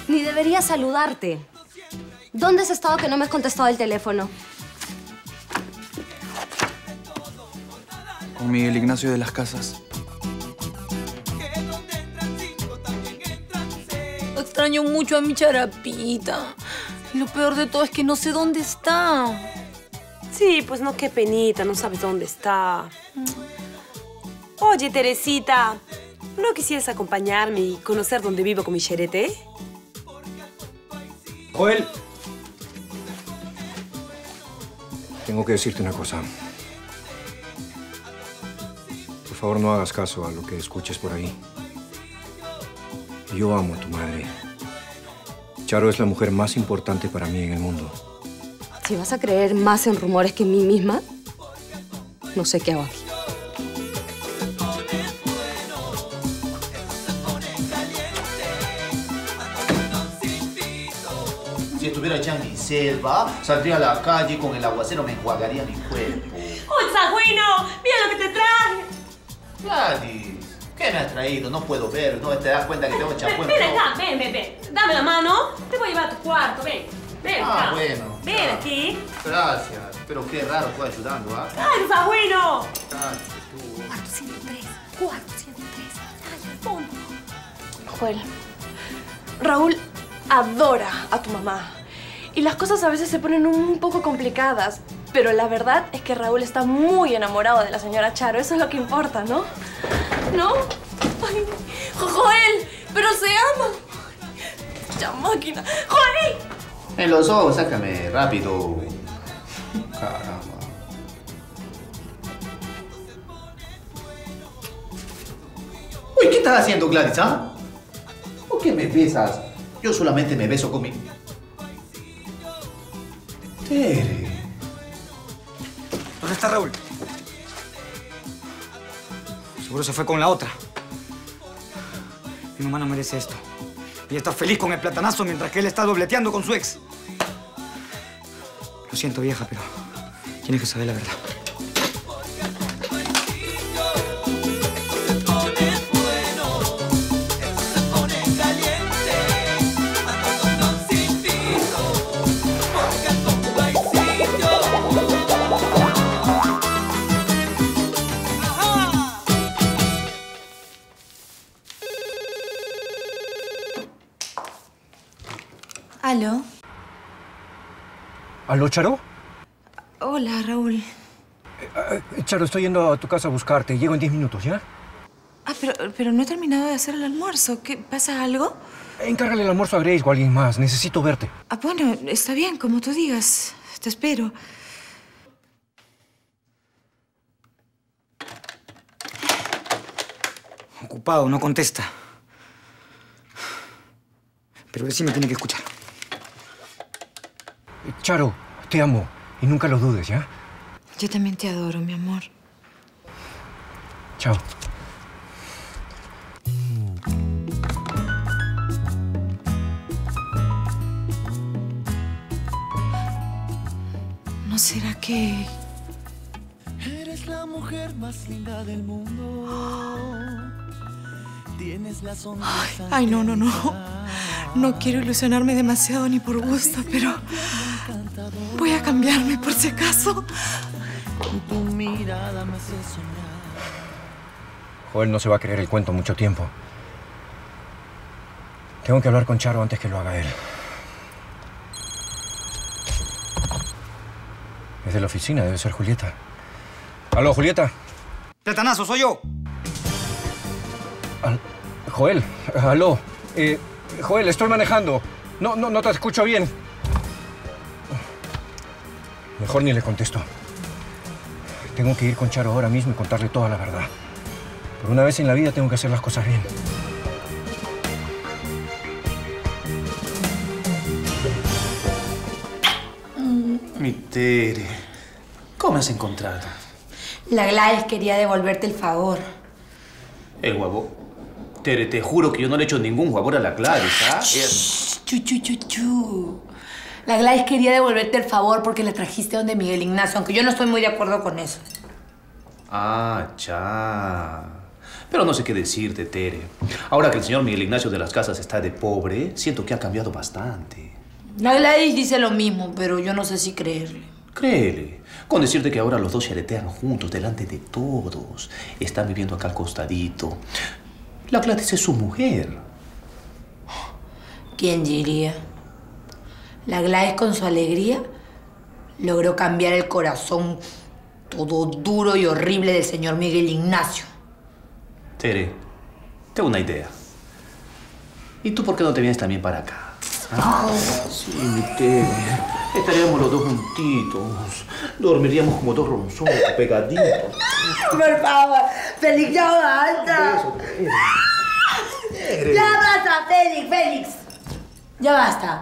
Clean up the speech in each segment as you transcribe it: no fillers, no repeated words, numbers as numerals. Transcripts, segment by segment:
Ni debería saludarte. ¿Dónde has estado que no me has contestado el teléfono? Con Miguel Ignacio de las Casas. Extraño mucho a mi Charapita. Y lo peor de todo es que no sé dónde está. Sí, pues no, qué penita, no sabes dónde está. Oye, Teresita, ¿no quisieras acompañarme y conocer dónde vivo con mi xerete? Joel. Tengo que decirte una cosa. Por favor, no hagas caso a lo que escuches por ahí. Yo amo a tu madre. Charo es la mujer más importante para mí en el mundo. Si vas a creer más en rumores que en mí misma, no sé qué hago aquí. Si estuviera ya en mi selva, saldría a la calle y con el aguacero me enjuagaría mi cuerpo. ¡Un sagüino! ¡Mira lo que te traje! Gladys, ¿qué me has traído? No puedo ver, no te das cuenta que tengo champú en Ven el acá, ven. Dame la mano. Te voy a llevar a tu cuarto, ven. Ven acá. Bueno. Ven ya. aquí. Gracias, pero qué raro tú ayudando, ¿ah? ¡Ay, un sagüino! Cállate tú. Cuarto 103. Cuarto 103. Ay, al fondo. Joel, Raúl adora a tu mamá. Y las cosas a veces se ponen un poco complicadas. Pero la verdad es que Raúl está muy enamorado de la señora Charo. Eso es lo que importa, ¿no? ¿No? Ay, Joel, pero se aman. ¡Ya máquina! ¡Joel! En los ojos, sácame rápido. Caramba. Uy, ¿qué estás haciendo, Gladys, ah? ¿Por qué me besas? Yo solamente me beso con mi... Tere. ¿Dónde está Raúl? Seguro se fue con la otra. Mi mamá no merece esto. Ella está feliz con el platanazo mientras que él está dobleteando con su ex. Lo siento, vieja, pero tienes que saber la verdad. ¿Aló? ¿Aló, Charo? Hola, Raúl. Charo, estoy yendo a tu casa a buscarte. Llego en 10 minutos, ¿ya? Ah, pero no he terminado de hacer el almuerzo. ¿Qué, pasa algo? Encárgale el almuerzo a Grace o a alguien más. Necesito verte. Ah, bueno, está bien, como tú digas. Te espero. Ocupado, no contesta. Pero él sí me tiene que escuchar. Charo, te amo. Y nunca lo dudes, ¿ya? Yo también te adoro, mi amor. Chao. ¿No será que...? Eres la mujer más linda del mundo. Tienes la sonrisa. Ay, no. No quiero ilusionarme demasiado ni por gusto, pero... voy a cambiarme por si acaso. Tu mirada me hace soñar. Joel no se va a creer el cuento mucho tiempo. Tengo que hablar con Charo antes que lo haga él. Es de la oficina, debe ser Julieta. ¿Aló, Julieta? ¡Platanazo, soy yo! Joel, aló. Joel, estoy manejando. No te escucho bien. Mejor ni le contesto. Tengo que ir con Charo ahora mismo y contarle toda la verdad. Por una vez en la vida tengo que hacer las cosas bien. Mi Tere, ¿cómo has encontrado? La Gladys quería devolverte el favor. El huevo. Tere, te juro que yo no le he hecho ningún favor a la Gladys, ¿ah? Chu. La Gladys quería devolverte el favor porque le trajiste donde Miguel Ignacio, aunque yo no estoy muy de acuerdo con eso. Ah, cha. Pero no sé qué decirte, Tere. Ahora que el señor Miguel Ignacio de las Casas está de pobre, siento que ha cambiado bastante. La Gladys dice lo mismo, pero yo no sé si creerle. Créele. Con decirte que ahora los dos se aretean juntos delante de todos. Están viviendo acá al costadito. La Gladys es su mujer. ¿Quién diría? La Gladys con su alegría logró cambiar el corazón todo duro y horrible del señor Miguel Ignacio. Tere, tengo una idea. ¿Y tú por qué no te vienes también para acá? ¿Ah? Sí, mi Tere. Estaríamos los dos juntitos. Dormiríamos como dos ronzones pegaditos. Por favor, Félix, ya basta. Ya basta, Félix. Ya basta.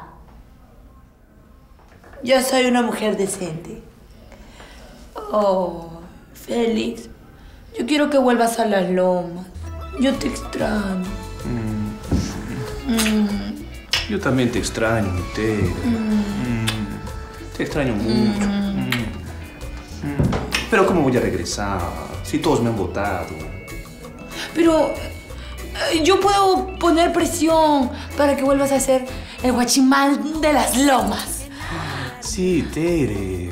Yo soy una mujer decente. Oh, Félix, yo quiero que vuelvas a las lomas. Yo te extraño. Yo también te extraño, mi Tere. Te extraño mucho. Pero ¿cómo voy a regresar si todos me han votado? Pero yo puedo poner presión para que vuelvas a ser el guachimán de las lomas. Sí, Tere.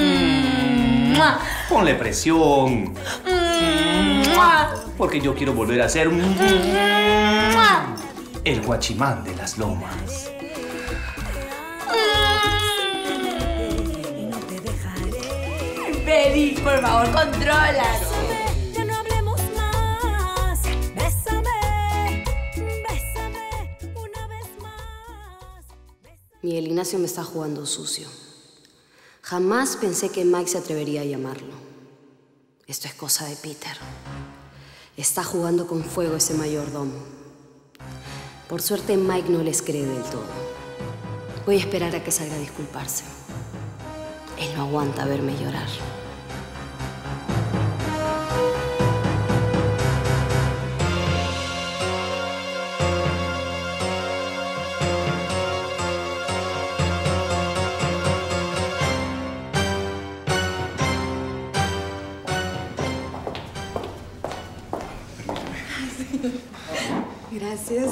Ponle presión. Porque yo quiero volver a ser el guachimán de las lomas. Félix, por favor, contrólate. Ya no hablemos más. Bésame una vez más. Miguel Ignacio me está jugando sucio. Jamás pensé que Mike se atrevería a llamarlo. Esto es cosa de Peter. Está jugando con fuego ese mayordomo. Por suerte, Mike no les cree del todo. Voy a esperar a que salga a disculparse. Él no aguanta verme llorar. Gracias.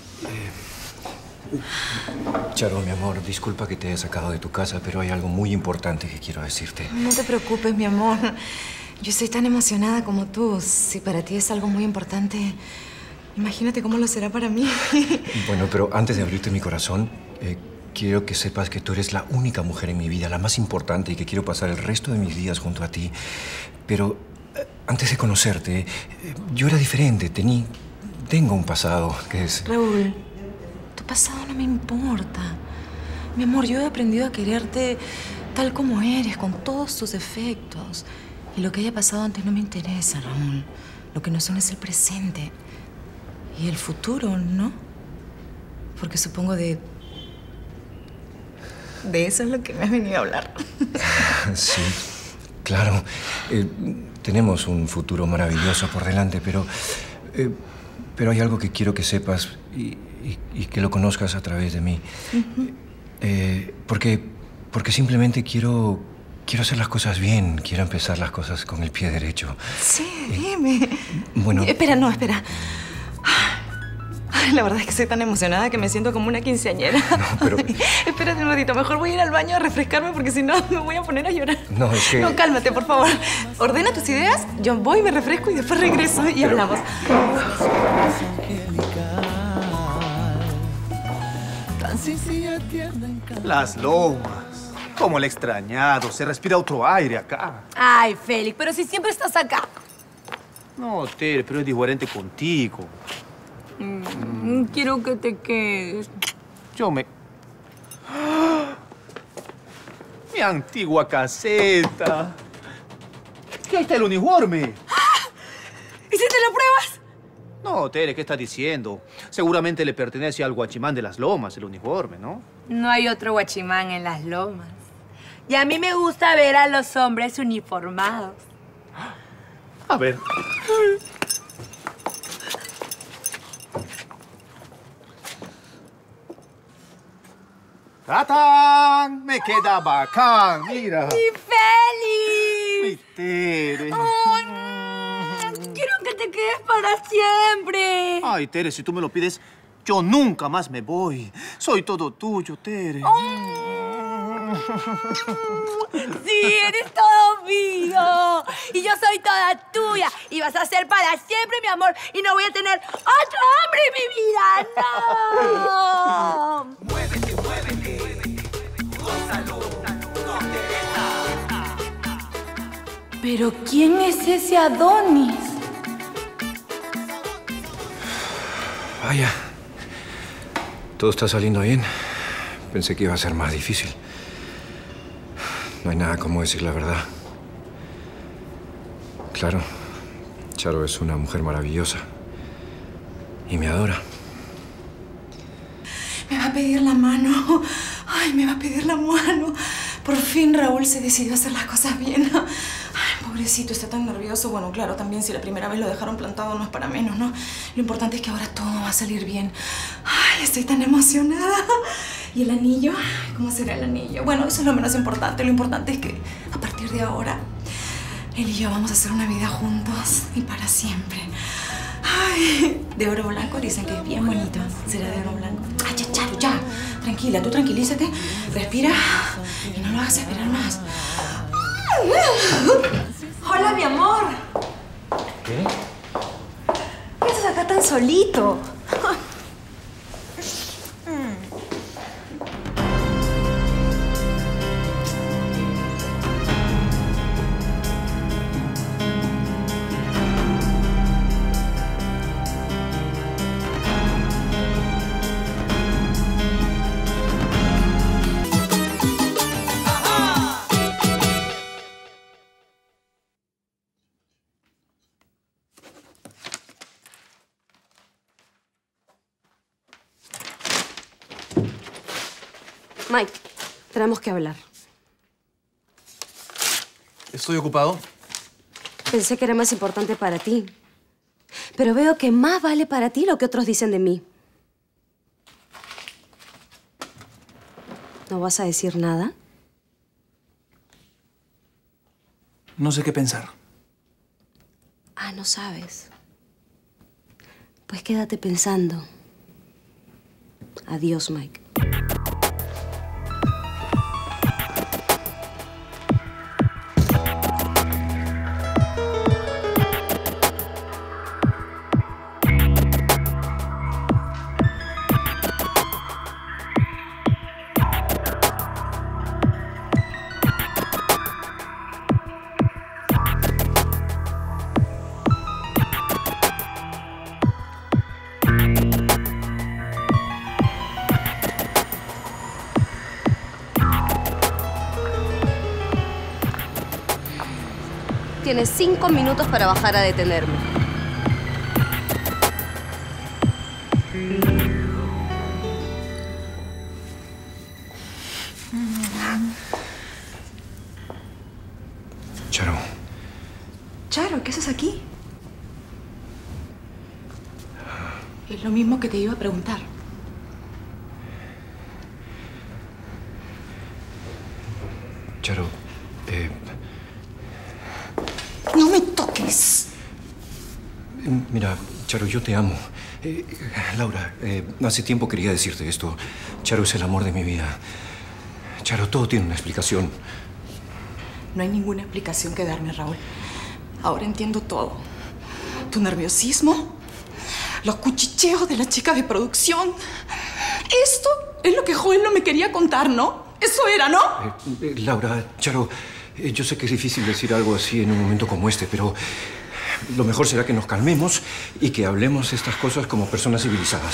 Charo, mi amor, disculpa que te haya sacado de tu casa, pero hay algo muy importante que quiero decirte. No te preocupes, mi amor. Yo estoy tan emocionada como tú. Si para ti es algo muy importante, imagínate cómo lo será para mí. Bueno, pero antes de abrirte mi corazón, quiero que sepas que tú eres la única mujer en mi vida, la más importante, y que quiero pasar el resto de mis días junto a ti. Pero antes de conocerte, yo era diferente. Tengo un pasado que es... Raúl, tu pasado no me importa. Mi amor, yo he aprendido a quererte tal como eres, con todos tus defectos. Y lo que haya pasado antes no me interesa, Raúl. Lo que nos une es el presente. Y el futuro, ¿no? Porque supongo de eso es lo que me has venido a hablar. Sí, claro. Tenemos un futuro maravilloso por delante, pero hay algo que quiero que sepas y que lo conozcas a través de mí. Porque simplemente quiero hacer las cosas bien. Quiero empezar las cosas con el pie derecho. Sí, dime. Bueno... Espera. Ay, la verdad es que estoy tan emocionada que me siento como una quinceañera. No, pero... Espérate un ratito. Mejor voy a ir al baño a refrescarme porque si no me voy a poner a llorar. No, es que... No, cálmate, por favor. Ordena tus ideas, yo voy, me refresco y después regreso y hablamos. Las lomas. Como el extrañado. Se respira otro aire acá. Ay, Félix, pero si siempre estás acá. No, Tere, pero es diferente contigo. Quiero que te quedes. Yo me... ¡Mi antigua caseta! ¿Qué ahí está el uniforme? ¿Hiciste las pruebas? No, Tere, ¿qué estás diciendo? Seguramente le pertenece al guachimán de las lomas, el uniforme, ¿no? No hay otro guachimán en las lomas. Y a mí me gusta ver a los hombres uniformados. A ver. ¡Tatán! Me queda bacán, mira. ¡Mi Félix! Mi Tere. ¡Ay! Quiero que te quedes quedes para siempre. Ay, Tere, si tú me lo pides, yo nunca más me voy. Soy todo tuyo, Tere. Sí, eres todo mío. Y yo soy toda tuya. Y vas a ser para siempre mi amor. Y no voy a tener otro hombre en mi vida. ¡No! Muévete, muévete. Gózalo con Teresa. ¿Pero quién es ese Adonis? Vaya. Todo está saliendo bien. Pensé que iba a ser más difícil. No hay nada como decir la verdad. Claro, Charo es una mujer maravillosa. Y me adora. Me va a pedir la mano. Ay, me va a pedir la mano. Por fin Raúl se decidió a hacer las cosas bien. Ay, pobrecito, está tan nervioso. Bueno, claro, también si la primera vez lo dejaron plantado no es para menos, ¿no? Lo importante es que ahora todo va a salir bien. Ay, estoy tan emocionada. ¿Y el anillo? ¿Cómo será el anillo? Bueno, eso es lo menos importante. Lo importante es que a partir de ahora, él y yo vamos a hacer una vida juntos y para siempre. Ay, de oro blanco dicen que es bien bonito. ¿Será de oro blanco? Ay, ya, Charo, ya. Tranquila, tú tranquilízate, respira y no lo hagas esperar más. Hola, mi amor. ¿Qué? ¿Qué haces acá tan solito? Mike, tenemos que hablar. ¿Estoy ocupado? Pensé que era más importante para ti. Pero veo que más vale para ti lo que otros dicen de mí. ¿No vas a decir nada? No sé qué pensar. Ah, no sabes. Pues quédate pensando. Adiós, Mike. Tienes 5 minutos para bajar a detenerme. Charo. Charo, ¿qué haces aquí? Es lo mismo que te iba a preguntar. Charo, ¡No me toques! Mira, Charo, yo te amo. Laura, hace tiempo quería decirte esto. Charo es el amor de mi vida. Charo, todo tiene una explicación. No hay ninguna explicación que darme, Raúl. Ahora entiendo todo. Tu nerviosismo, los cuchicheos de la chica de producción. Esto es lo que Joel no me quería contar, ¿no? Eso era, ¿no? Laura, Charo, yo sé que es difícil decir algo así en un momento como este, pero lo mejor será que nos calmemos y que hablemos estas cosas como personas civilizadas.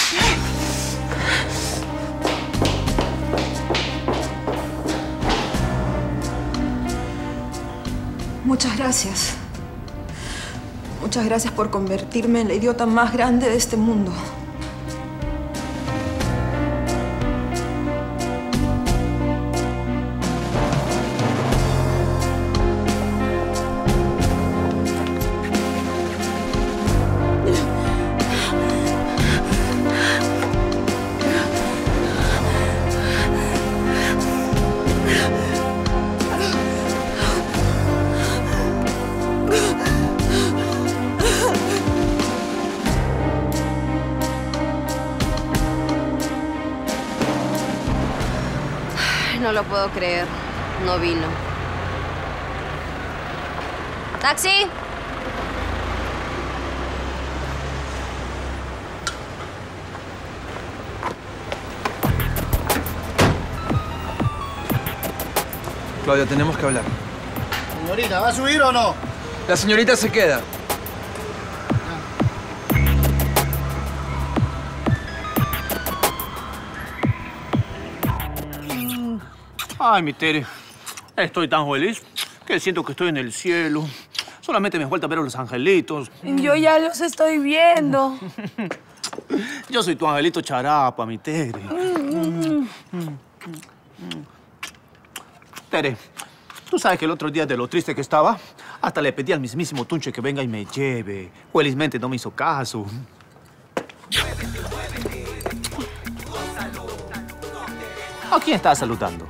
Muchas gracias. Muchas gracias por convertirme en la idiota más grande de este mundo. No lo puedo creer. No vino. ¡Taxi! Claudia, tenemos que hablar. Señorita, ¿va a subir o no? La señorita se queda. Ay, mi Tere. Estoy tan feliz que siento que estoy en el cielo. Solamente me falta ver a los angelitos. Yo ya los estoy viendo. Yo soy tu angelito charapa, mi Tere. Tere, tú sabes que el otro día de lo triste que estaba, hasta le pedí al mismísimo Tunche que venga y me lleve. Felizmente no me hizo caso. ¿A quién estás saludando?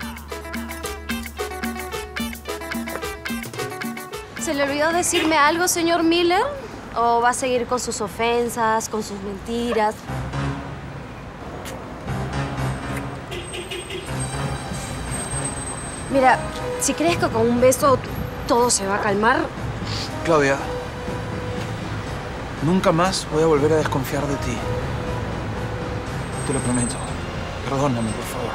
¿Se le olvidó decirme algo, señor Miller? ¿O va a seguir con sus ofensas, con sus mentiras? Mira, si crees que con un beso todo se va a calmar... Claudia, nunca más voy a volver a desconfiar de ti. Te lo prometo. Perdóname, por favor.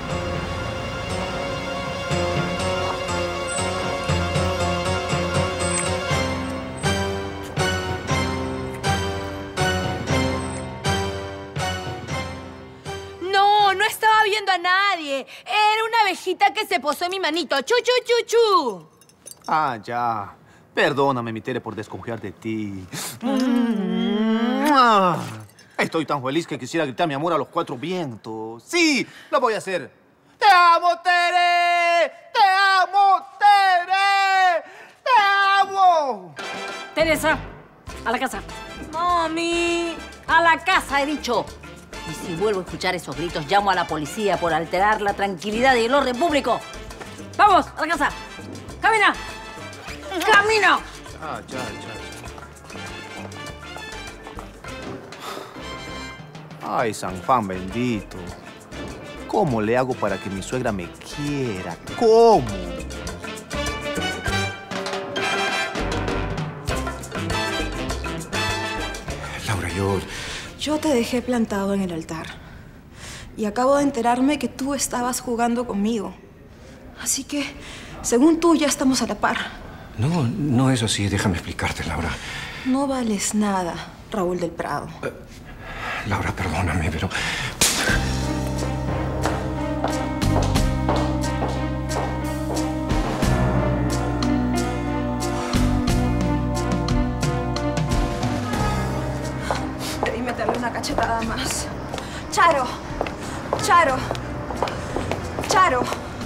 No estaba viendo a nadie. Era una abejita que se posó en mi manito. ¡Chu, chu, chu, chu! Ah, ya. Perdóname, mi Tere, por desconfiar de ti. Estoy tan feliz que quisiera gritar mi amor a los cuatro vientos. ¡Sí! ¡Lo voy a hacer! ¡Te amo, Tere! ¡Te amo, Tere! ¡Te amo! Teresa, a la casa. ¡Mami! A la casa, he dicho. Y si vuelvo a escuchar esos gritos, llamo a la policía por alterar la tranquilidad y el orden público. ¡Vamos, a la casa! ¡Camina! ¡Camina! Ah, ya. Ay, San Juan bendito. ¿Cómo le hago para que mi suegra me quiera? ¿Cómo? Laura, Yo te dejé plantado en el altar. Y acabo de enterarme que tú estabas jugando conmigo. Así que, según tú, ya estamos a la par. No es así. Déjame explicarte, Laura. No vales nada, Raúl del Prado. Laura, perdóname, pero... Debí meterle una cachetada más. ¡Charo! ¡Charo! ¡Charo!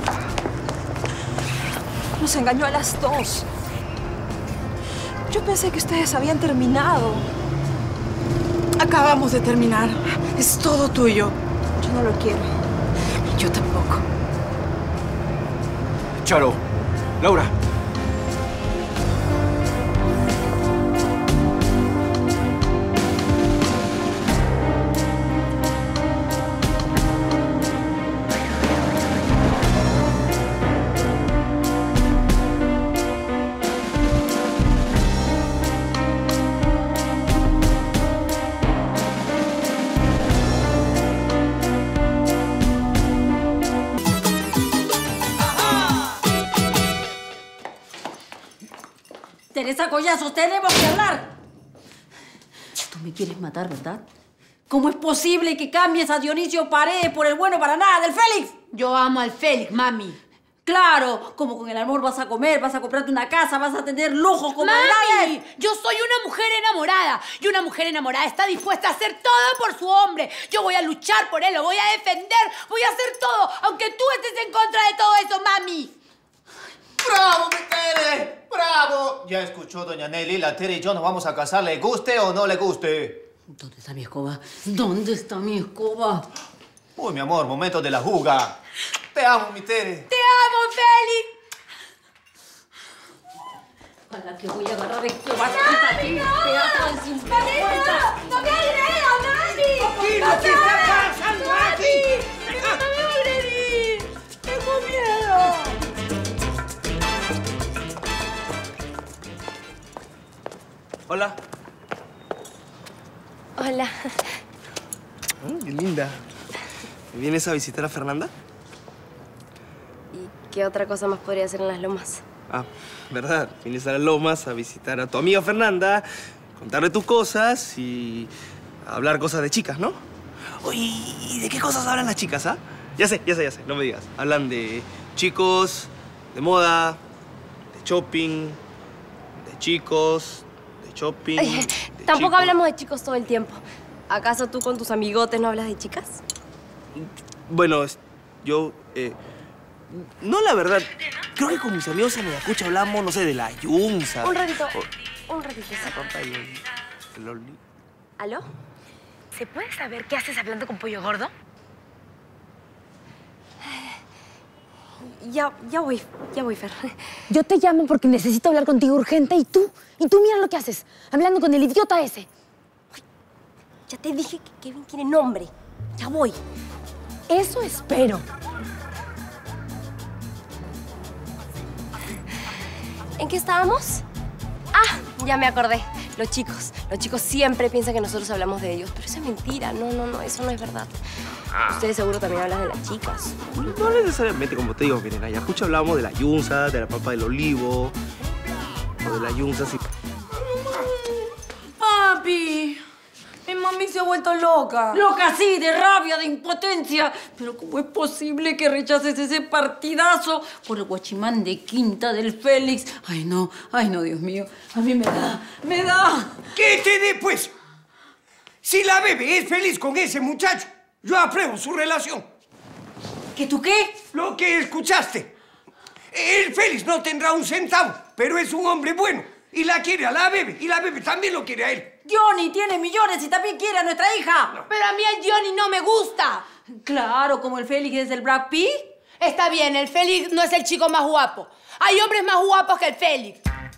Nos engañó a las dos. Yo pensé que ustedes habían terminado. Acabamos de terminar. Es todo tuyo. Yo no lo quiero. Yo tampoco. Charo, Laura. Teresa Collazos, tenemos que hablar. Tú me quieres matar, ¿verdad? ¿Cómo es posible que cambies a Dionisio Paredes por el bueno para nada del Félix? Yo amo al Félix, mami. Claro, como con el amor vas a comer, vas a comprarte una casa, vas a tener lujos como ¡Mami! nadie. Yo soy una mujer enamorada. Y una mujer enamorada está dispuesta a hacer todo por su hombre. Yo voy a luchar por él, lo voy a defender, voy a hacer todo, aunque tú estés en contra de todo eso, mami. ¡Bravo, mi Tere! ¡Bravo! Ya escuchó, doña Nelly. La Tere y yo nos vamos a casar, le guste o no le guste. ¿Dónde está mi escoba? ¿Dónde está mi escoba? Uy, mi amor, momento de la juga. Te amo, mi Tere. ¡Te amo, Félix! Para que voy a agarrar escoba. ¡Mami, no! ¡Mami, no! ¡No me agredas, mami! ¿Qué está pasando aquí? ¡No me agredí! ¡Tengo miedo! Qué linda. ¿Vienes a visitar a Fernanda? ¿Y qué otra cosa más podría hacer en las lomas? Ah, verdad. Vienes a las lomas a visitar a tu amiga Fernanda, contarle tus cosas y hablar cosas de chicas, ¿no? Oye, ¿y de qué cosas hablan las chicas, ah? Ya sé. No me digas. Hablan de chicos, de moda, de shopping, de chicos, de shopping. Tampoco hablamos de chicos todo el tiempo. ¿Acaso tú con tus amigotes no hablas de chicas? Bueno, yo... no, la verdad. Creo que con mis amigos en Ayacucho hablamos, no sé, de la Yunza. Un ratito. Sí. La papá y el Loli. ¿Aló? ¿Se puede saber qué haces hablando con Pollo Gordo? Ya voy, Fer. Yo te llamo porque necesito hablar contigo urgente y tú mira lo que haces, hablando con el idiota ese. Ya te dije que Kevin tiene nombre. Ya voy. Eso espero. ¿En qué estábamos? Ah, ya me acordé. Los chicos siempre piensan que nosotros hablamos de ellos, pero eso es mentira. No, eso no es verdad. Ustedes seguro también hablan de las chicas. No necesariamente, como te digo, que en Ayacucho hablamos de la Yunza, de la papa del olivo, o de la Yunza, sí. ¡Papi! Mi mami se ha vuelto loca. Loca, sí, de rabia, de impotencia. Pero ¿cómo es posible que rechaces ese partidazo por el guachimán de quinta del Félix? Ay, no, Dios mío. A mí me da. ¿Qué te dé, pues? Si la bebé es feliz con ese muchacho, yo apruebo su relación. ¿Que tú qué? Lo que escuchaste. El Félix no tendrá un centavo, pero es un hombre bueno. Y la quiere a la bebé, y la bebé también lo quiere a él. Johnny tiene millones y también quiere a nuestra hija. No. Pero a mí el Johnny no me gusta. Claro, como el Félix es el Brad Pitt. Está bien, el Félix no es el chico más guapo. Hay hombres más guapos que el Félix.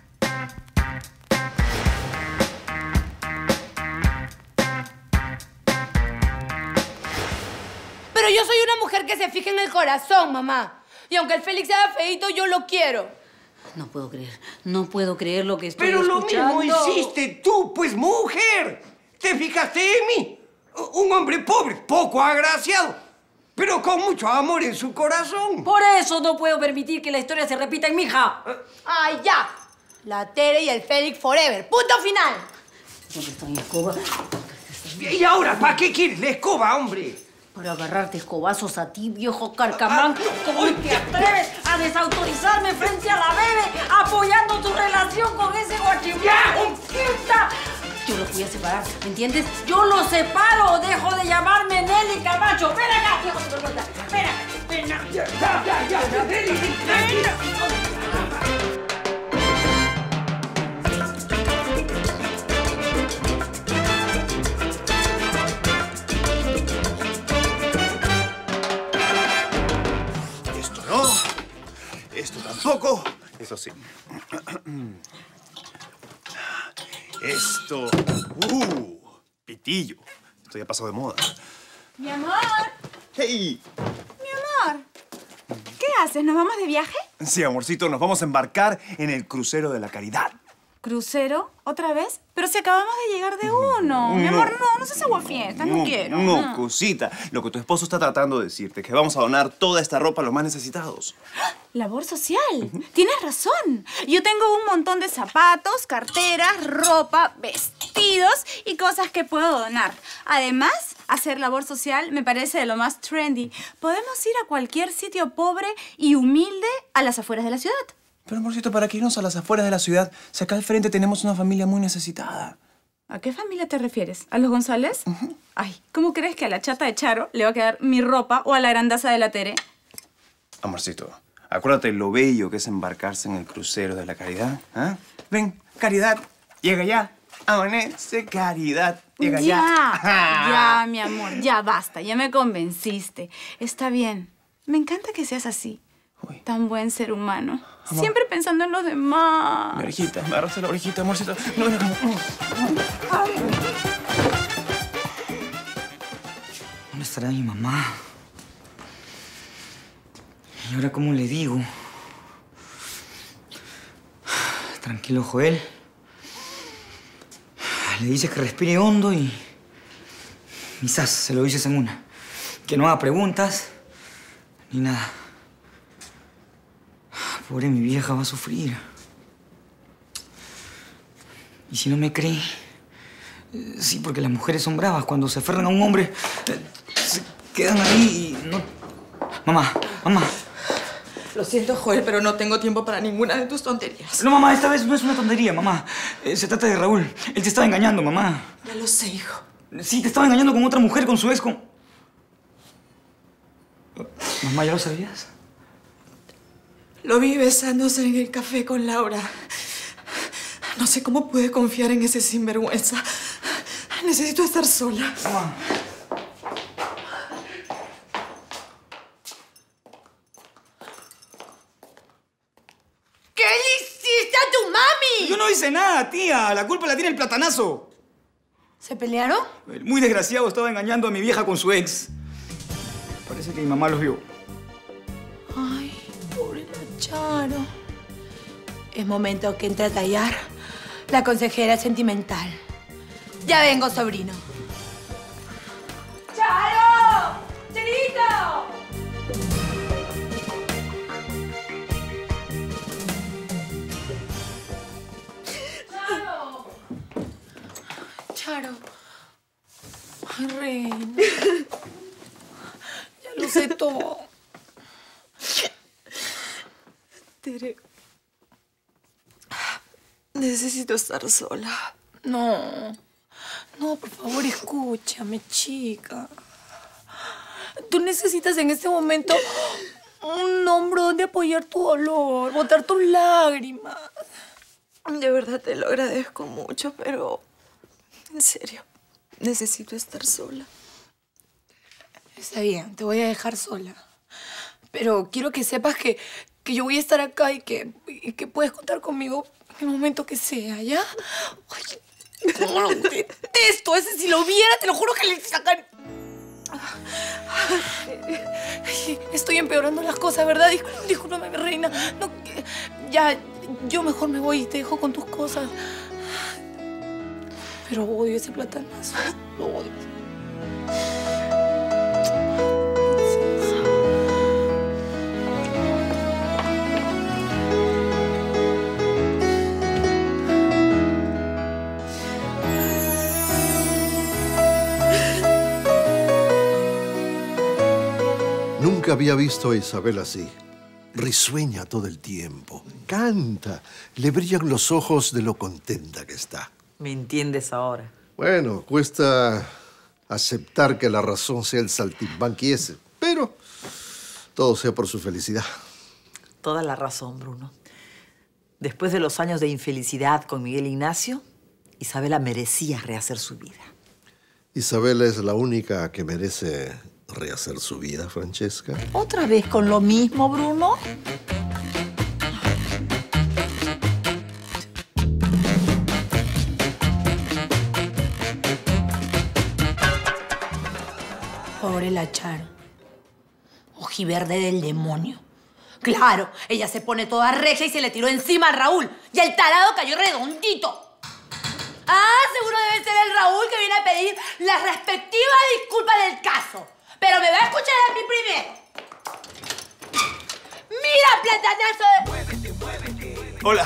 Pero yo soy una mujer que se fija en el corazón, mamá. Y aunque el Félix sea feíto, yo lo quiero. No puedo creer lo que estoy escuchando. Pero lo mismo hiciste tú, pues, mujer. Te fijaste en mí. Un hombre pobre, poco agraciado, pero con mucho amor en su corazón. Por eso no puedo permitir que la historia se repita en mi hija. ¡Ay, ya! La Tere y el Félix forever. ¡Punto final! ¿Dónde está mi escoba? ¿Y ahora para qué quieres la escoba, hombre? Para agarrarte escobazos a ti, viejo carcamán. ¿Cómo te atreves a desautorizarme frente a la bebé apoyando tu relación con ese guachimán? Yo los voy a separar, ¿me entiendes? Yo los separo o dejo de llamarme Nelly Camacho. ¡Ven acá, viejo sinvergüenza! ¡Ven acá! ¡Ven acá! ¡Ya! ¡Nelly! Esto tampoco. Eso sí. Esto. Pitillo. Esto ya pasó de moda. Mi amor. ¡Hey! Mi amor. ¿Qué haces? ¿Nos vamos de viaje? Sí, amorcito, nos vamos a embarcar en el crucero de la caridad. ¿Crucero? ¿Otra vez? Pero si acabamos de llegar de uno. Mi amor, no seas aguafiestas, no quiero. No, cosita. Lo que tu esposo está tratando de decirte es que vamos a donar toda esta ropa a los más necesitados. Labor social. Tienes razón. Yo tengo un montón de zapatos, carteras, ropa, vestidos y cosas que puedo donar. Además, hacer labor social me parece de lo más trendy. Podemos ir a cualquier sitio pobre y humilde a las afueras de la ciudad. Pero, amorcito, ¿para qué irnos a las afueras de la ciudad si acá al frente tenemos una familia muy necesitada? ¿A qué familia te refieres? ¿A los González? Ay, ¿cómo crees que a la chata de Charo le va a quedar mi ropa o a la grandaza de la Tere? Amorcito, acuérdate lo bello que es embarcarse en el crucero de la caridad. ¿Ah? Ven, Caridad, llega ya. Amanece, Caridad, llega ya. Ya, mi amor, ya basta. Ya me convenciste. Está bien. Me encanta que seas así. Tan buen ser humano. Amor. Siempre pensando en los demás. Mi orejita, me agarraste la orejita, amorcito. No. ¿Dónde estará mi mamá? ¿Y ahora cómo le digo? Tranquilo, Joel. Le dice que respire hondo y Quizás se lo dices en una. Que no haga preguntas ni nada. Pobre mi vieja, va a sufrir. Y si no me cree... Sí, porque las mujeres son bravas. Cuando se aferran a un hombre, se quedan ahí y no... Mamá. Lo siento, Joel, pero no tengo tiempo para ninguna de tus tonterías. No, mamá, esta vez no es una tontería, mamá. Se trata de Raúl. Él te estaba engañando, mamá. Ya lo sé, hijo. Sí, te estaba engañando con otra mujer, con su ex, con... Mamá, ¿ya lo sabías? Lo vi besándose en el café con Laura. No sé cómo pude confiar en ese sinvergüenza. Necesito estar sola. Mamá. ¿Qué le hiciste a tu mami? Yo no hice nada, tía. La culpa la tiene el platanazo. ¿Se pelearon? El muy desgraciado estaba engañando a mi vieja con su ex. Parece que mi mamá los vio. Ay, pobre la Charo. Es momento que entre a tallar la consejera sentimental. Ya vengo, sobrino. ¡Charo! ¡Charito! ¡Charo! Charo. Ay, reina. Ya lo sé todo. Tere. Necesito estar sola. No, por favor, escúchame, chica. Tú necesitas en este momento un hombro donde apoyar tu dolor, botar tus lágrimas. De verdad te lo agradezco mucho, pero... En serio, necesito estar sola. Está bien, te voy a dejar sola. Pero quiero que sepas que yo voy a estar acá y que puedes contar conmigo en el momento que sea, ¿ya? Ay, cómo lo detesto. Ese si lo viera, te lo juro que le sacan... Ay, estoy empeorando las cosas, ¿verdad? Discúlpame, mi reina. No, ya, yo mejor me voy y te dejo con tus cosas. Pero odio ese platanazo. Lo odio. Nunca había visto a Isabel así. Risueña todo el tiempo. Canta. Le brillan los ojos de lo contenta que está. ¿Me entiendes ahora? Bueno, cuesta aceptar que la razón sea el saltimbanqui ese. Pero todo sea por su felicidad. Toda la razón, Bruno. Después de los años de infelicidad con Miguel Ignacio, Isabela merecía rehacer su vida. Isabela es la única que merece rehacer su vida, Francesca. ¿Otra vez con lo mismo, Bruno? Pobre la Charo. Ojiverde del demonio. Claro, ella se pone toda regia y se le tiró encima a Raúl. Y el tarado cayó redondito. Ah, seguro debe ser el Raúl que viene a pedir las respectivas disculpas del caso. Pero me va a escuchar a mí primero. ¡Mira, platanazo de... Hola.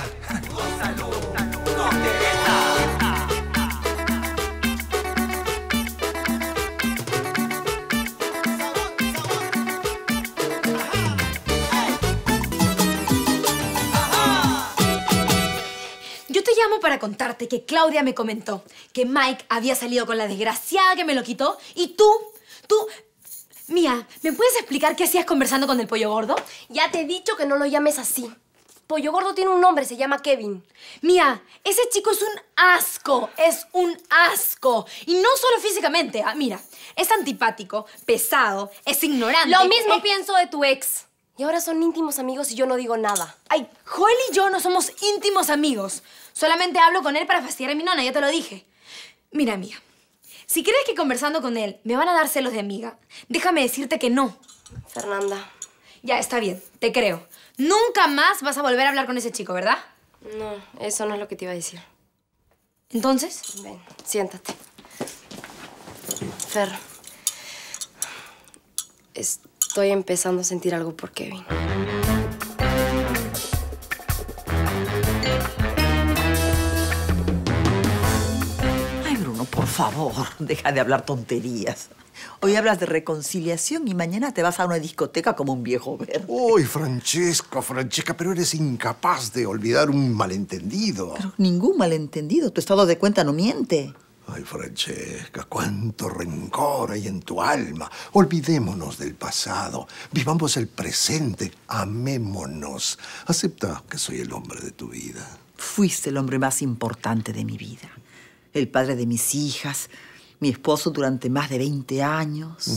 Yo te llamo para contarte que Claudia me comentó que Mike había salido con la desgraciada que me lo quitó y tú... Mía, ¿me puedes explicar qué hacías conversando con el pollo gordo? Ya te he dicho que no lo llames así. Pollo gordo tiene un nombre, se llama Kevin. Mía, ese chico es un asco, Y no solo físicamente, mira, es antipático, pesado, es ignorante. Lo mismo pienso de tu ex. Y ahora son íntimos amigos y yo no digo nada. Ay, Joel y yo no somos íntimos amigos. Solamente hablo con él para fastidiar a mi nona, ya te lo dije. Mira, Mía, si crees que conversando con él me van a dar celos de amiga, déjame decirte que no. Fernanda. Ya, está bien, te creo. Nunca más vas a volver a hablar con ese chico, ¿verdad? No, eso no es lo que te iba a decir. ¿Entonces? Ven, siéntate. Fer, estoy empezando a sentir algo por Kevin. Ay, Bruno, por favor, deja de hablar tonterías. Hoy hablas de reconciliación y mañana te vas a una discoteca como un viejo verde. Uy, Francesca, pero eres incapaz de olvidar un malentendido. Pero ningún malentendido. Tu estado de cuenta no miente. Ay, Francesca, cuánto rencor hay en tu alma. Olvidémonos del pasado. Vivamos el presente. Amémonos. Acepta que soy el hombre de tu vida. Fuiste el hombre más importante de mi vida. El padre de mis hijas. Mi esposo durante más de 20 años.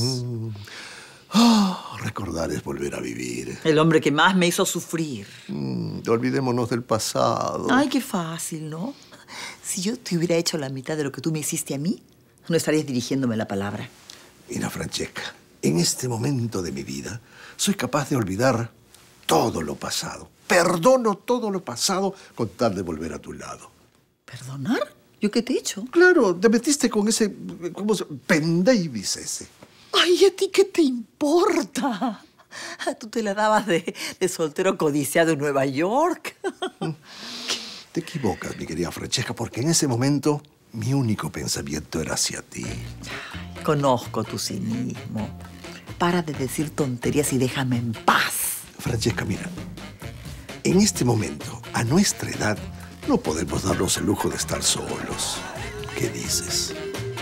Recordar es volver a vivir. El hombre que más me hizo sufrir. Olvidémonos del pasado. Ay, qué fácil, ¿no? Si yo te hubiera hecho la mitad de lo que tú me hiciste a mí, no estarías dirigiéndome la palabra. Mira, Francesca, en este momento de mi vida, soy capaz de olvidar todo lo pasado. Perdono todo lo pasado con tal de volver a tu lado. ¿Perdonar? ¿Yo qué te he hecho? Claro, te metiste con ese... ¿cómo se...? Penn Davis ese. Ay, ¿a ti qué te importa? Tú te la dabas de soltero codiciado en Nueva York. Te equivocas, mi querida Francesca, porque en ese momento mi único pensamiento era hacia ti. Conozco tu cinismo. Para de decir tonterías y déjame en paz. Francesca, mira, en este momento, a nuestra edad, no podemos darnos el lujo de estar solos. ¿Qué dices?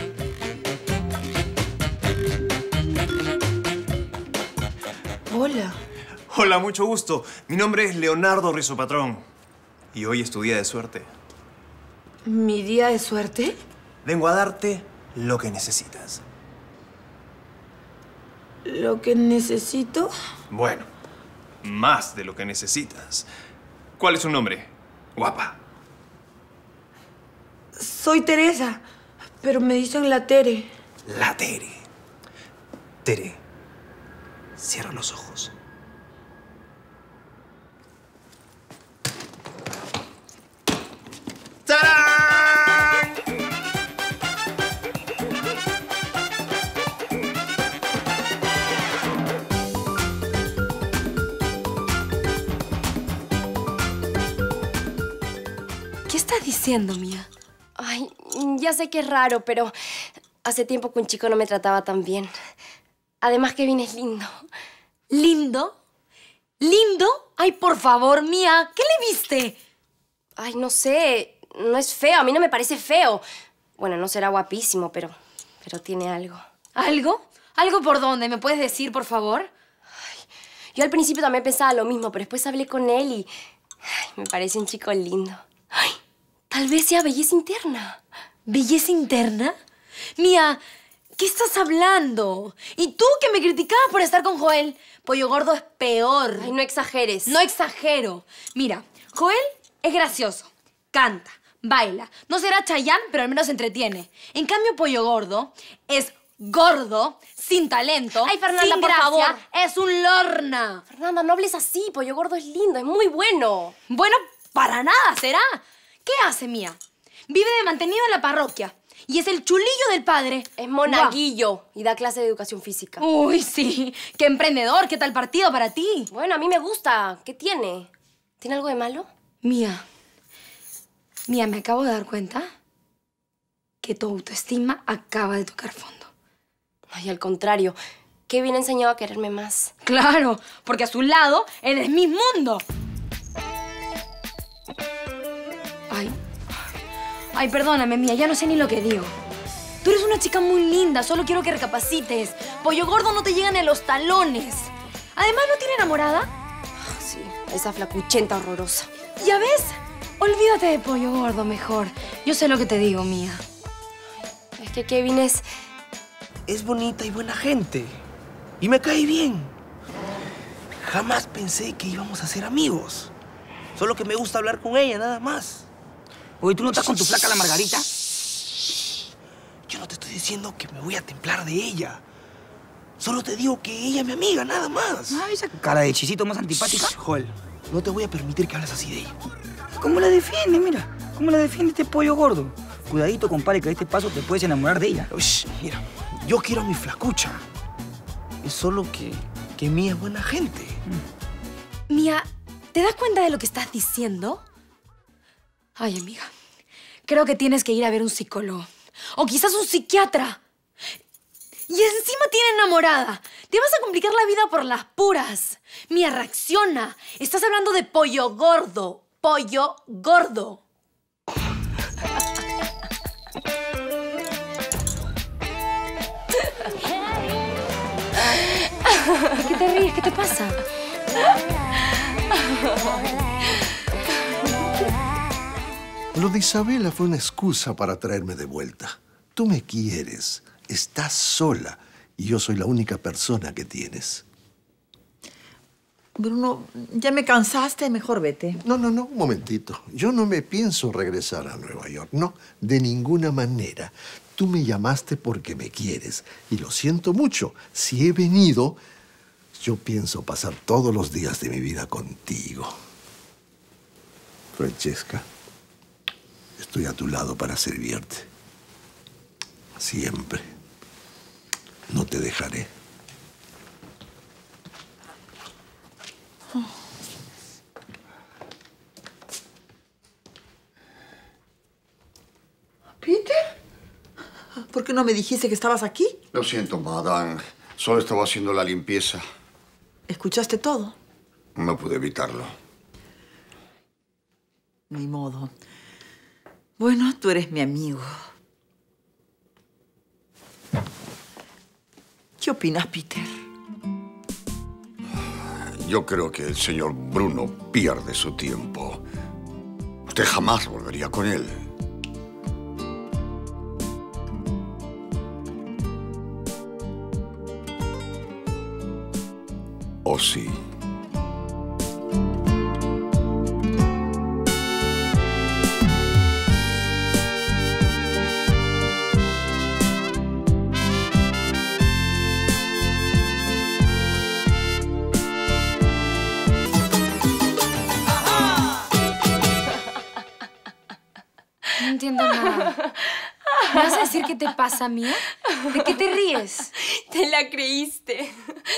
Hola. Hola, mucho gusto. Mi nombre es Leonardo Rizopatrón. Y hoy es tu día de suerte. ¿Mi día de suerte? Vengo a darte lo que necesitas. ¿Lo que necesito? Bueno, más de lo que necesitas. ¿Cuál es su nombre, guapa? Soy Teresa, pero me dicen la Tere. La Tere. Tere, cierra los ojos. ¡Tarán! ¿Qué estás diciendo, Mía? Ay, ya sé que es raro, pero hace tiempo que un chico no me trataba tan bien. Además, Kevin es lindo. ¿Lindo? ¿Lindo? Ay, por favor, Mía, ¿qué le viste? Ay, no sé. No es feo. A mí no me parece feo. Bueno, no será guapísimo, pero tiene algo. ¿Algo? ¿Algo por dónde? ¿Me puedes decir, por favor? Ay, yo al principio también pensaba lo mismo, pero después hablé con él y... Ay, me parece un chico lindo. Ay, tal vez sea belleza interna. ¿Belleza interna? Mía, ¿qué estás hablando? ¿Y tú que me criticabas por estar con Joel? Pollo Gordo es peor. Ay, no exageres. No exagero. Mira, Joel es gracioso. Canta, baila. No será Chayanne, pero al menos se entretiene. En cambio, Pollo Gordo es gordo, sin talento, ay, Fernanda, sin por gracia, favor. es un lorna. Fernanda, no hables así. Pollo Gordo es lindo, es muy bueno. Bueno, para nada será. ¿Qué hace, Mía? Vive de mantenido en la parroquia. Y es el chulillo del padre. Es monaguillo y da clase de educación física. Uy, sí. Qué emprendedor. ¿Qué tal partido para ti? Bueno, a mí me gusta. ¿Qué tiene? ¿Tiene algo de malo? Mía, me acabo de dar cuenta que tu autoestima acaba de tocar fondo. Ay, al contrario. Kevin ha enseñado a quererme más. Claro, porque a su lado eres mi mundo. Ay, perdóname, Mía, ya no sé ni lo que digo. Tú eres una chica muy linda, solo quiero que recapacites. Pollo Gordo no te llega ni a los talones. Además, ¿no tiene enamorada? Sí, esa flacuchenta horrorosa. ¿Ya ves? Olvídate de Pollo Gordo mejor. Yo sé lo que te digo, Mía. Es que Kevin es bonita y buena gente. Y me cae bien. Jamás pensé que íbamos a ser amigos. Solo que me gusta hablar con ella, nada más. Oye, ¿tú no estás con tu flaca la Margarita? Yo no te estoy diciendo que me voy a templar de ella. Solo te digo que ella es mi amiga, nada más. Ah, esa cara de chisito más antipática. Joel, no te voy a permitir que hables así de ella. ¿Cómo la defiende? Mira, ¿cómo la defiende este Pollo Gordo? Cuidadito, compadre, que a este paso te puedes enamorar de ella. Uy, mira, Yo quiero a mi flacucha. Es solo que Mía es buena gente. Mía, ¿te das cuenta de lo que estás diciendo? Ay, amiga, creo que tienes que ir a ver un psicólogo. O quizás un psiquiatra. Y encima tiene enamorada. Te vas a complicar la vida por las puras. Mía, reacciona. Estás hablando de pollo gordo. Pollo gordo. ¿De qué te ríes? ¿Qué te pasa? Lo de Isabela fue una excusa para traerme de vuelta. Tú me quieres, estás sola y yo soy la única persona que tienes. Bruno, ya me cansaste, mejor vete. No, un momentito. Yo no me pienso regresar a Nueva York, no, de ninguna manera. Tú me llamaste porque me quieres y lo siento mucho. Si he venido, yo pienso pasar todos los días de mi vida contigo. Francesca, estoy a tu lado para servirte. Siempre. No te dejaré. ¿Peter? ¿Por qué no me dijiste que estabas aquí? Lo siento, madame. Solo estaba haciendo la limpieza. ¿Escuchaste todo? No pude evitarlo. Ni modo. Bueno, tú eres mi amigo. ¿Qué opinas, Peter? Yo creo que el señor Bruno pierde su tiempo. Usted jamás volvería con él. ¿O sí? No entiendo nada. ¿Me vas a decir qué te pasa, Mía? ¿De qué te ríes? Te la creíste.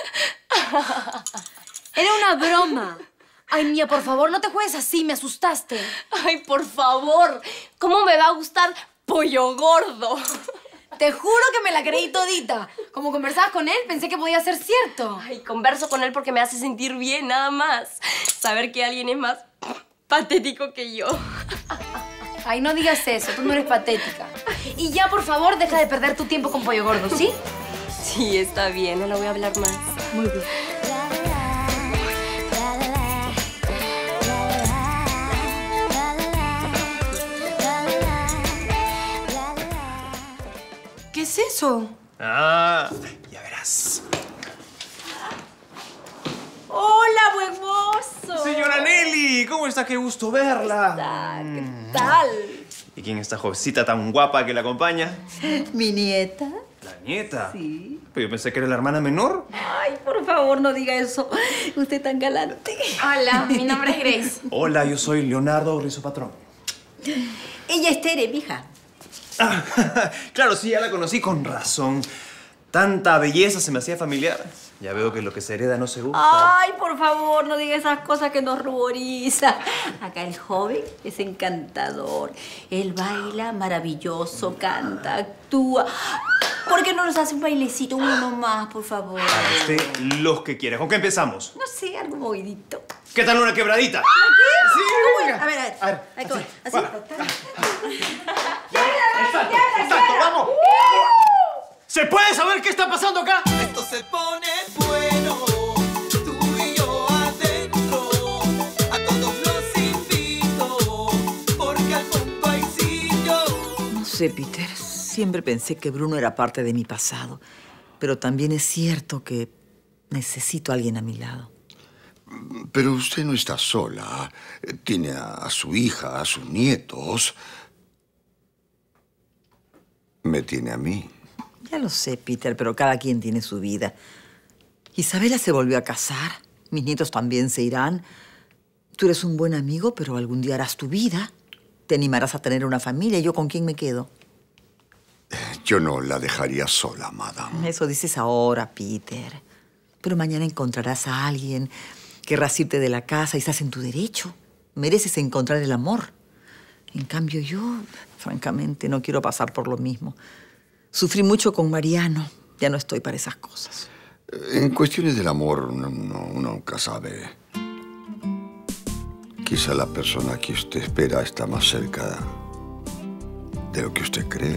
Era una broma. Ay, Mía, por favor, no te juegues así. Me asustaste. Ay, por favor. ¿Cómo me va a gustar pollo gordo? Te juro que me la creí todita. Como conversabas con él, pensé que podía ser cierto. Ay, converso con él porque me hace sentir bien, nada más. Saber que alguien es más patético que yo. Ay, no digas eso. Tú no eres patética. Y ya, por favor, deja de perder tu tiempo con pollo gordo, ¿sí? Sí, está bien. No le voy a hablar más. Muy bien. ¿Qué es eso? Ah, ya verás. ¡Hola, buen mozo! Señora Nelly, ¿cómo está? Qué gusto verla. ¿Qué tal? ¿Y quién es esta jovencita tan guapa que la acompaña? ¿Mi nieta? ¿La nieta? Sí. Pero yo pensé que era la hermana menor. Ay, por favor, no diga eso. Usted tan galante. Hola, mi nombre es Grace. Hola, yo soy Leonardo Rizzo Patrón. Ella es Tere, mija. Claro, sí, ya la conocí con razón. Tanta belleza se me hacía familiar. Ya veo que lo que se hereda no se gusta. Ay, por favor, no diga esas cosas que nos ruborizan. Acá el joven es encantador. Él baila maravilloso, canta, actúa. ¿Por qué no nos hace un bailecito, uno nomás, por favor? Para usted, los que quiera. ¿Con qué empezamos? No sé, algo movidito. ¿Qué tal una quebradita? ¿La qué? Sí, ¿Cómo? venga. A ver. Ahí, ¿cómo? ¿Así? ¡Exacto, vamos! ¿Se puede saber qué está pasando acá? Esto se pone bueno, tú y yo adentro. A todos los invito, porque al fondo hay sillo. No sé, Peter. Siempre pensé que Bruno era parte de mi pasado. Pero también es cierto que necesito a alguien a mi lado. Pero usted no está sola. Tiene a su hija, a sus nietos. Me tiene a mí. Ya lo sé, Peter, pero cada quien tiene su vida. Isabela se volvió a casar. Mis nietos también se irán. Tú eres un buen amigo, pero algún día harás tu vida. Te animarás a tener una familia. ¿Y yo con quién me quedo? Yo no la dejaría sola, madame. Eso dices ahora, Peter. Pero mañana encontrarás a alguien, querrás irte de la casa y estás en tu derecho. Mereces encontrar el amor. En cambio, yo, francamente, no quiero pasar por lo mismo. Sufrí mucho con Mariano. Ya no estoy para esas cosas. En cuestiones del amor, uno nunca sabe. Quizá la persona que usted espera está más cerca de lo que usted cree.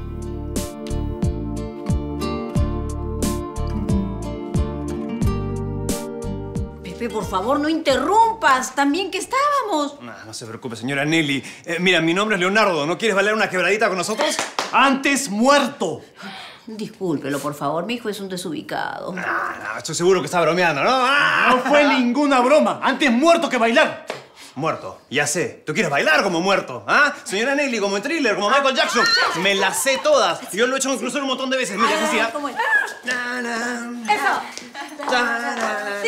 Pepe, por favor, no interrumpas. Tan bien que estábamos. No se preocupe, señora Nelly. Mira, mi nombre es Leonardo. ¿No quieres bailar una quebradita con nosotros? ¡Antes muerto! Discúlpelo, por favor. Mi hijo es un desubicado. No, estoy seguro que está bromeando, ¿no? No fue ninguna broma. Antes muerto que bailar. Muerto, ya sé. ¿Tú quieres bailar como muerto? ¿Ah? Señora Nelly, como en Thriller, como Michael Jackson. Me las sé todas. Yo lo he hecho en el crucero un montón de veces. Mira, decía. ¿Cómo es? Eso. Sí.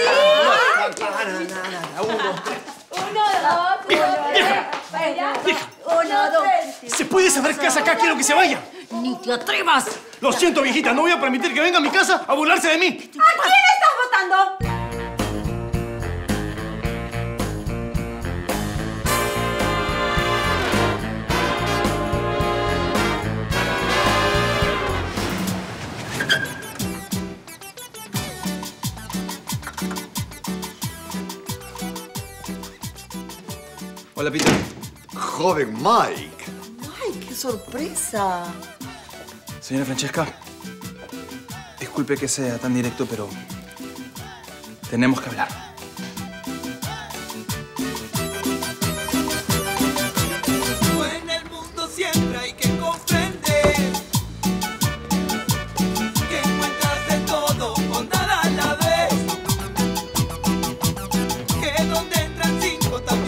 Uno, dos. ¿Se puede saber qué hace acá? Quiero que se vaya. Ni te atrevas. Lo siento, viejita. No voy a permitir que venga a mi casa a burlarse de mí. ¿A quién estás votando? Hola, Peter. Joven Mike. ¡Ay, qué sorpresa! Señora Francesca, disculpe que sea tan directo, pero tenemos que hablar. En el mundo siempre hay que comprender que encuentras de todo con nada a la vez. Que donde entran cinco también